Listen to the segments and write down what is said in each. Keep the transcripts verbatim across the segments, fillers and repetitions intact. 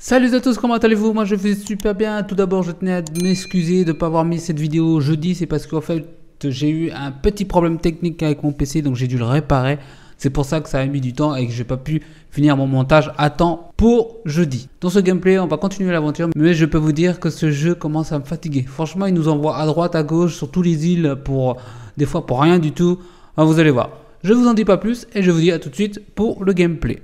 Salut à tous, comment allez-vous? Moi je vais super bien. Tout d'abord je tenais à m'excuser de ne pas avoir mis cette vidéo jeudi. C'est parce qu'en fait j'ai eu un petit problème technique avec mon P C, donc j'ai dû le réparer. C'est pour ça que ça a mis du temps et que j'ai pas pu finir mon montage à temps pour jeudi. Dans ce gameplay on va continuer l'aventure, mais je peux vous dire que ce jeu commence à me fatiguer. Franchement il nous envoie à droite à gauche sur tous les îles pour des fois pour rien du tout. Alors, vous allez voir. Je vous en dis pas plus et je vous dis à tout de suite pour le gameplay.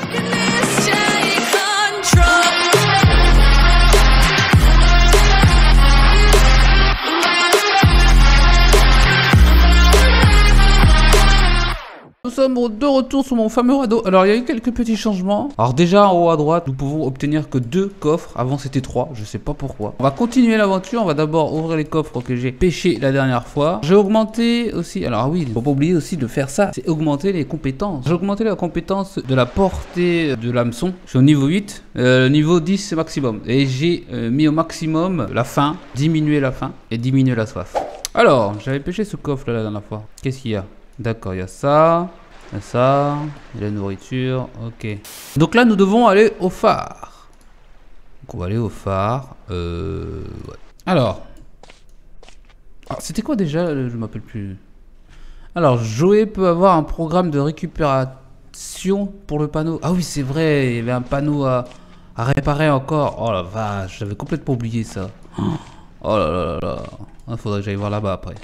Nous sommes de retour sur mon fameux radeau. Alors il y a eu quelques petits changements. Alors déjà en haut à droite nous pouvons obtenir que deux coffres. Avant c'était trois, je sais pas pourquoi. On va continuer l'aventure. On va d'abord ouvrir les coffres que j'ai pêchés la dernière fois. J'ai augmenté aussi, alors oui, faut pas oublier aussi de faire ça, c'est augmenter les compétences. J'ai augmenté la compétence de la portée de l'hameçon. Je suis au niveau huit, euh, niveau dix c'est maximum. Et j'ai euh, mis au maximum la faim, diminuer la faim et diminuer la soif. Alors j'avais pêché ce coffre là la dernière fois. Qu'est-ce qu'il y a? D'accord, il y a ça, il y a ça, il y a la nourriture, ok. Donc là, nous devons aller au phare. Donc on va aller au phare. Euh, ouais. Alors, alors c'était quoi déjà? Je ne m'appelle plus. Alors, Joey peut avoir un programme de récupération pour le panneau. Ah oui, c'est vrai, il y avait un panneau à, à réparer encore. Oh la vache, j'avais complètement oublié ça. Oh là là là là. Il faudrait que j'aille voir là-bas après.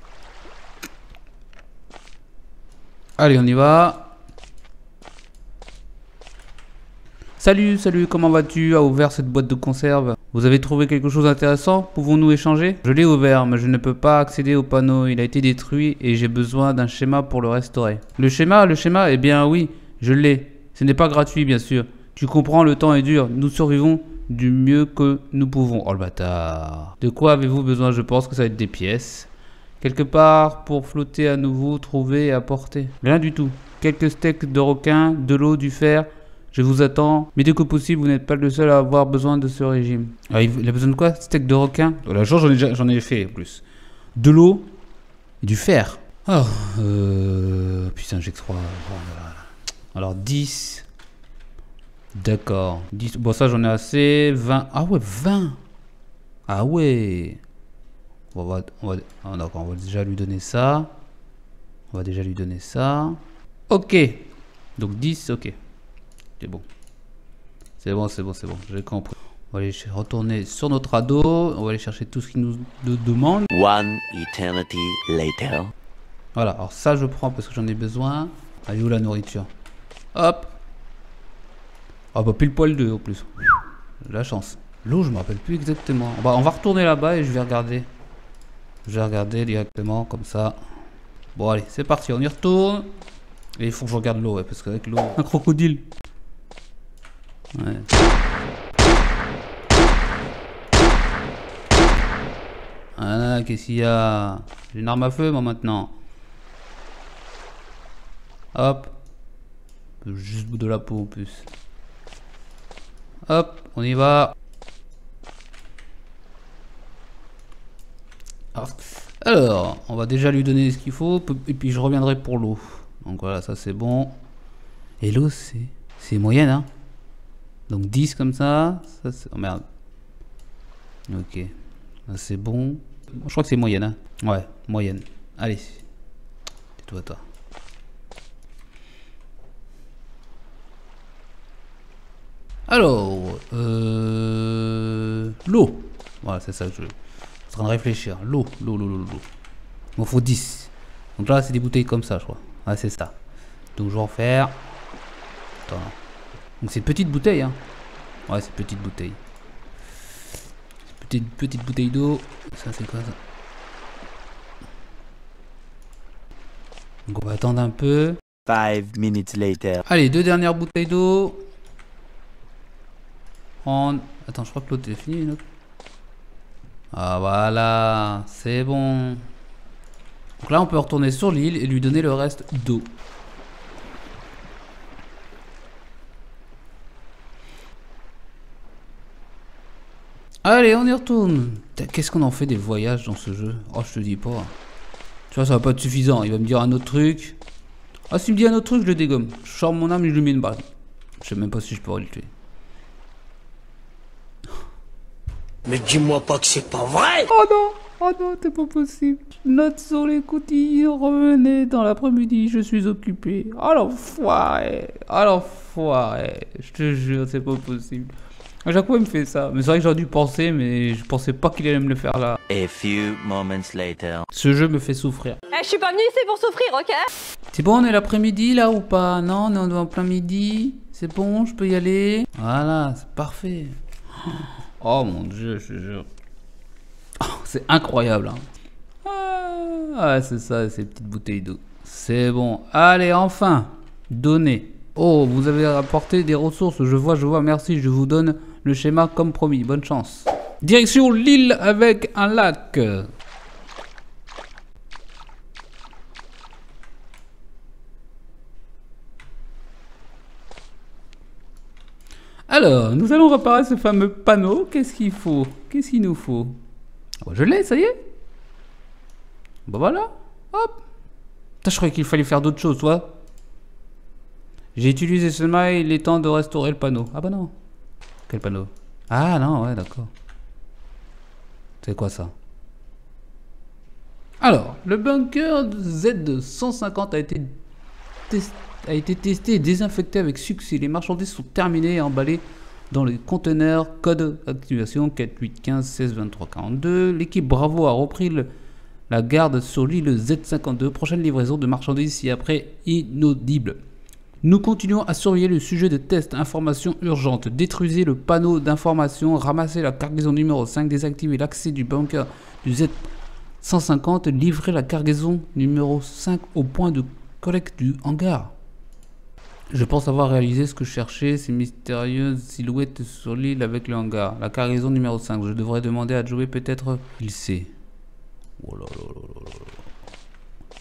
Allez, on y va. Salut, salut, comment vas-tu? A ouvert cette boîte de conserve. Vous avez trouvé quelque chose d'intéressant? Pouvons-nous échanger? Je l'ai ouvert, mais je ne peux pas accéder au panneau. Il a été détruit et j'ai besoin d'un schéma pour le restaurer. Le schéma, le schéma, eh bien oui, je l'ai. Ce n'est pas gratuit, bien sûr. Tu comprends, le temps est dur. Nous survivons du mieux que nous pouvons. Oh le bâtard. De quoi avez-vous besoin? Je pense que ça va être des pièces. Quelque part pour flotter à nouveau, trouver et apporter. Rien du tout. Quelques steaks de requin, de l'eau, du fer. Je vous attends. Mais dès que possible, vous n'êtes pas le seul à avoir besoin de ce régime. Ah, il a besoin de quoi? Steak de requin? La jour, j'en ai, j'en ai fait en plus. De l'eau et du fer. Oh, euh... putain, j'ai que trois. Alors, dix. D'accord. dix. Bon, ça, j'en ai assez. vingt. Ah ouais, vingt. Ah ouais. On va, on va, oh d'accord, on va déjà lui donner ça. On va déjà lui donner ça. Ok. Donc dix, ok. C'est bon. C'est bon, c'est bon, c'est bon. J'ai compris. On va aller retourner sur notre radeau. On va aller chercher tout ce qu'il nous demande. One eternity later. Voilà, alors ça je prends parce que j'en ai besoin. Allez, où la nourriture? Hop. Ah bah pile poil deux en plus. La chance. L'eau, je me rappelle plus exactement. Bah, on va retourner là-bas et je vais regarder. Je vais regarder directement comme ça. Bon allez, c'est parti, on y retourne. Et il faut que je regarde l'eau, ouais, parce qu'avec l'eau... Un crocodile. Ouais. Ah, qu'est-ce qu'il y a? J'ai une arme à feu moi maintenant. Hop. Juste bout de la peau en plus. Hop, on y va. Alors, on va déjà lui donner ce qu'il faut, et puis je reviendrai pour l'eau. Donc voilà, ça c'est bon. Et l'eau, c'est c'est moyenne, hein. Donc dix comme ça. ça oh merde. Ok. C'est bon. Je crois que c'est moyenne, hein. Ouais, moyenne. Allez. Tais-toi, toi. Alors, euh... l'eau. Voilà, c'est ça que je... Je suis en train de réfléchir. L'eau, l'eau, l'eau, l'eau, l'eau. Il m'en faut dix. Donc là, c'est des bouteilles comme ça, je crois. Ah, c'est ça. Donc je vais en faire. Attends. Donc c'est petite bouteille, hein. Ouais, c'est petite bouteille. Petite, petite bouteille d'eau. Ça, c'est quoi ça? Donc on va attendre un peu. Five minutes later. Allez, deux dernières bouteilles d'eau. On... Attends, je crois que l'autre est fini, une autre. Ah voilà, c'est bon. Donc là on peut retourner sur l'île et lui donner le reste d'eau. Allez, on y retourne. Qu'est-ce qu'on en fait des voyages dans ce jeu? Oh, je te dis pas. Tu vois, ça va pas être suffisant. Il va me dire un autre truc. Ah, s'il me dit un autre truc, je le dégomme. Je sors mon âme et je lui mets une balle. Je sais même pas si je pourrais le tuer. Mais dis-moi pas que c'est pas vrai. Oh non, oh non, c'est pas possible. Note sur les coutilles, revenez dans l'après-midi, je suis occupé. Oh l'enfoiré, oh l'enfoiré. Je te jure, c'est pas possible. À chaque fois, il me fait ça. Mais c'est vrai que j'aurais dû penser, mais je pensais pas qu'il allait me le faire là. A few moments later. Ce jeu me fait souffrir. Eh, je suis pas venue ici pour souffrir, ok? C'est bon, on est l'après-midi là ou pas? Non, on est en plein midi. C'est bon, je peux y aller? Voilà, c'est parfait. Oh mon dieu, je te jure. Oh, c'est incroyable. Hein. Ah, c'est ça, ces petites bouteilles d'eau. C'est bon. Allez, enfin, donnez. Oh, vous avez apporté des ressources. Je vois, je vois, merci. Je vous donne le schéma comme promis. Bonne chance. Direction l'île avec un lac. Alors, nous allons réparer ce fameux panneau. Qu'est-ce qu'il faut? Qu'est-ce qu'il nous faut? Oh, je l'ai, ça y est. Bah voilà. Hop. Putain, je croyais qu'il fallait faire d'autres choses, toi. J'ai utilisé ce mail, il est temps de restaurer le panneau. Ah bah non. Quel panneau? Ah non, ouais, d'accord. C'est quoi ça? Alors, le bunker Z cent cinquante a été, test... a été testé et désinfecté avec succès. Les marchandises sont terminées et emballées dans les conteneurs. Code activation quatre huit quinze seize vingt-trois quarante-deux. L'équipe Bravo a repris le... la garde sur l'île Z cinquante-deux. Prochaine livraison de marchandises ci-après inaudible. Nous continuons à surveiller le sujet de test. Information urgente. Détruisez le panneau d'information. Ramassez la cargaison numéro cinq. Désactivez l'accès du bunker du Z cent cinquante. Livrez la cargaison numéro cinq au point de collecte du hangar. Je pense avoir réalisé ce que je cherchais. Ces mystérieuses silhouettes sur l'île avec le hangar. La cargaison numéro cinq. Je devrais demander à Joey, peut-être il sait. Oh là là là là là.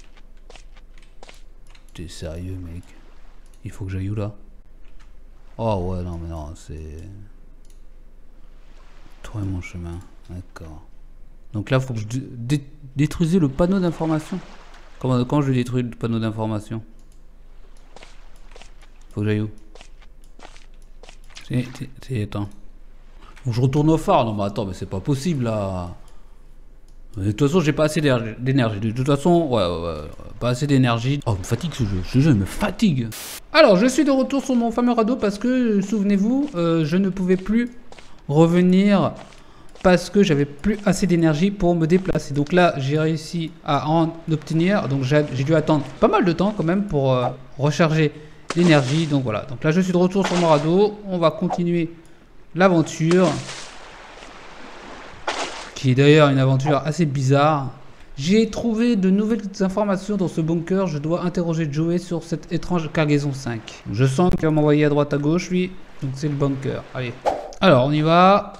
T'es sérieux, mec? Il faut que j'aille où là? Oh ouais, non mais non, c'est... Trouver mon chemin, d'accord. Donc là, il faut que je dé détruise le panneau d'information. Comment, quand je détruis le panneau d'information? Faut que j'aille où? C'est... Attends. Faut que je retourne au phare? Non mais attends, mais c'est pas possible là. De toute façon, j'ai pas assez d'énergie. De toute façon, ouais, ouais, ouais, pas assez d'énergie. Oh, il me fatigue ce jeu. Ce jeu me fatigue. Alors, je suis de retour sur mon fameux radeau parce que, souvenez-vous, euh, je ne pouvais plus revenir parce que j'avais plus assez d'énergie pour me déplacer. Donc là, j'ai réussi à en obtenir. Donc j'ai dû attendre pas mal de temps quand même pour euh, recharger l'énergie. Donc voilà. Donc là, je suis de retour sur mon radeau. On va continuer l'aventure. Qui est d'ailleurs une aventure assez bizarre. J'ai trouvé de nouvelles informations dans ce bunker. Je dois interroger Joey sur cette étrange cargaison cinq. Je sens qu'il va m'envoyer à droite à gauche, lui. Donc c'est le bunker. Allez. Alors, on y va.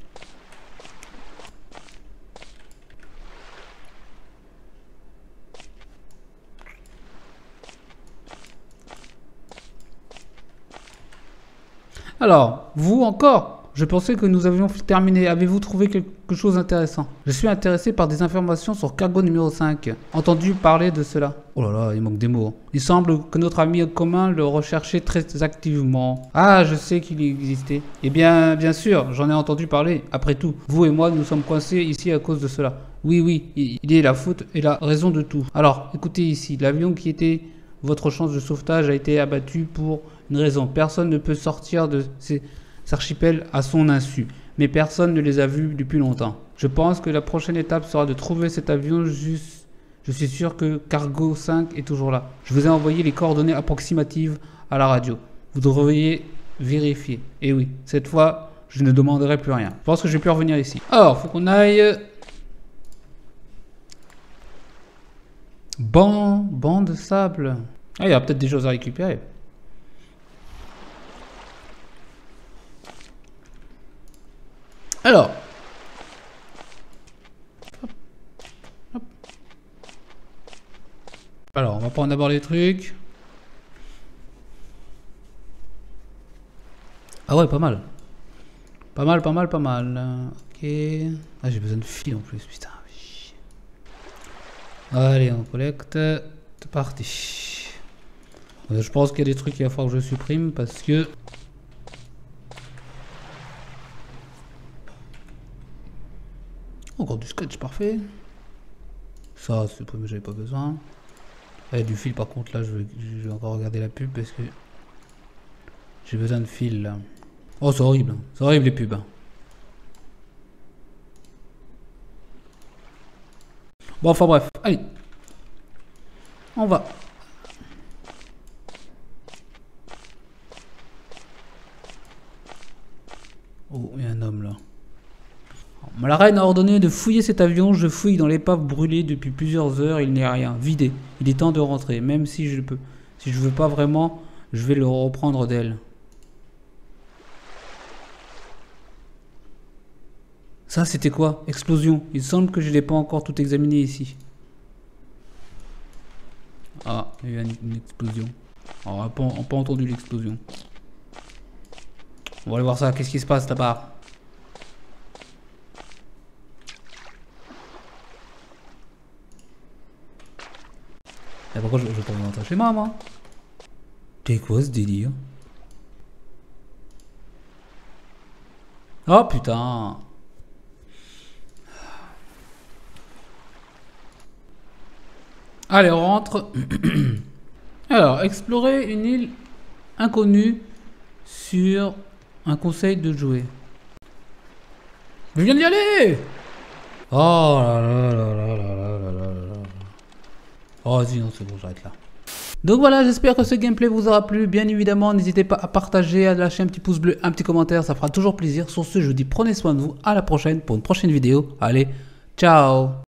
Alors, vous encore? Je pensais que nous avions terminé. Avez-vous trouvé quelque chose d'intéressant? Je suis intéressé par des informations sur cargo numéro cinq. Entendu parler de cela? Oh là là, il manque des mots. Il semble que notre ami commun le recherchait très activement. Ah, je sais qu'il existait. Eh bien, bien sûr, j'en ai entendu parler. Après tout, vous et moi, nous sommes coincés ici à cause de cela. Oui, oui, il est la faute et la raison de tout. Alors, écoutez ici, l'avion qui était votre chance de sauvetage a été abattu pour une raison. Personne ne peut sortir de ces... archipel à son insu, mais personne ne les a vus depuis longtemps. Je pense que la prochaine étape sera de trouver cet avion. Juste, je suis sûr que Cargo cinq est toujours là. Je vous ai envoyé les coordonnées approximatives à la radio. Vous devriez vérifier. Et oui, cette fois, je ne demanderai plus rien. Je pense que je vais plus revenir ici. Alors, faut qu'on aille... Banc, banc de sable. Ah, il y a peut-être des choses à récupérer. Alors, hop, hop. Alors, on va prendre d'abord les trucs. Ah ouais, pas mal. Pas mal, pas mal, pas mal. Ok. Ah, j'ai besoin de fil en plus, putain. Allez, on collecte. C'est parti. Je pense qu'il y a des trucs qu'il va falloir que je supprime parce que... Encore du scotch, parfait. Ça, c'est pas, j'avais pas besoin. Et du fil, par contre, là, je vais, je vais encore regarder la pub parce que j'ai besoin de fil là. Oh, c'est horrible, hein. C'est horrible les pubs. Hein. Bon, enfin bref, allez. On va. Oh, il y a un homme là. La reine a ordonné de fouiller cet avion. Je fouille dans l'épave brûlée depuis plusieurs heures. Il n'y a rien. Vidé. Il est temps de rentrer. Même si je peux, si je veux pas vraiment, je vais le reprendre d'elle. Ça, c'était quoi? Explosion. Il semble que je l'ai pas encore tout examiné ici. Ah, il y a eu une explosion. Alors, on n'a pas, on a pas entendu l'explosion. On va aller voir ça. Qu'est-ce qui se passe là-bas? Et pourquoi je, je vais pas rentrer chez moi, moi? C'est quoi ce délire? Oh putain! Allez, on rentre. Alors, explorer une île inconnue sur un conseil de jouer. Je viens d'y aller! Oh là là là là là là là là là. Oh, vas-y, non, c'est bon, j'arrête là. Donc voilà, j'espère que ce gameplay vous aura plu. Bien évidemment, n'hésitez pas à partager, à lâcher un petit pouce bleu, un petit commentaire, ça fera toujours plaisir. Sur ce, je vous dis prenez soin de vous. À la prochaine pour une prochaine vidéo. Allez, ciao!